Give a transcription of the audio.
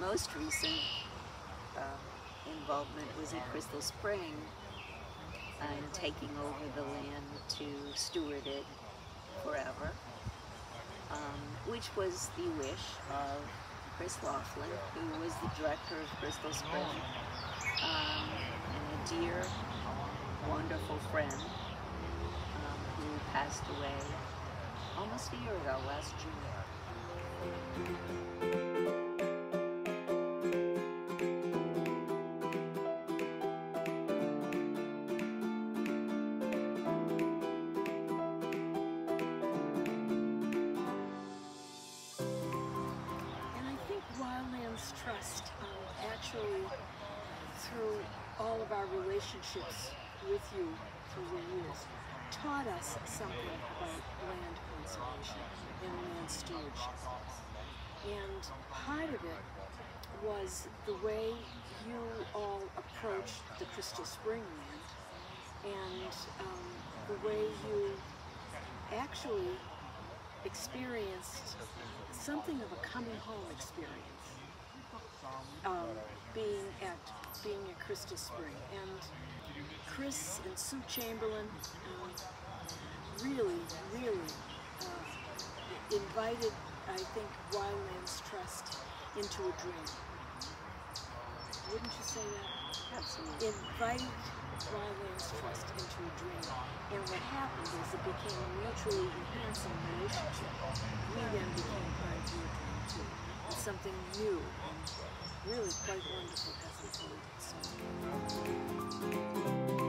most recent involvement was at Crystal Spring and taking over the land to steward it forever, which was the wish of Chris Loughlin, who was the director of Crystal Spring, and a dear, wonderful friend who passed away almost a year ago, last June. Wildlands Trust actually, through all of our relationships with you through the years, taught us something about land conservation and land stewardship. And part of it was the way you all approached the Crystal Spring land, and the way you actually experienced something of a coming home experience, being at Crystal Spring. And Chris and Sue Chamberlain really invited, I think, Wildlands Trust into a dream. Wouldn't you say that? Absolutely. Invited Wildlands Trust into a dream. And what happened is it became a mutually enhancing relationship. We then became part of your dream too. It's something new and really quite wonderful has unfolded. So.